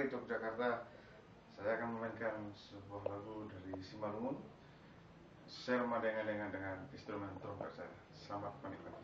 dari Yogyakarta. Saya akan memainkan sebuah lagu dari Simalungun. Saya memadengan dengan instrumen trompet saya. Selamat menikmati.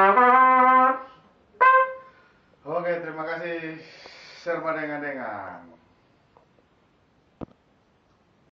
Oke, terima kasih. Serba dengan